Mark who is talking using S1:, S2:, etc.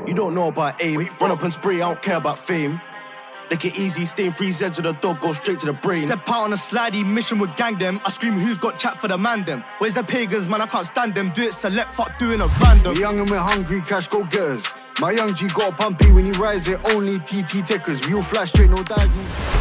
S1: You don't know about aim. Run up and spray, I don't care about fame. Lick it easy, stain 3 Z's to the dog, go straight to the brain. Step out on a slidey mission with gang them. I scream, who's got chat for the man them? Where's the pagans, man? I can't stand them. Do it select, fuck doing a random. We're young and we're hungry, cash go getters. My young G got a pumpy when he rides it, only TT tickers. We all fly straight, no dive.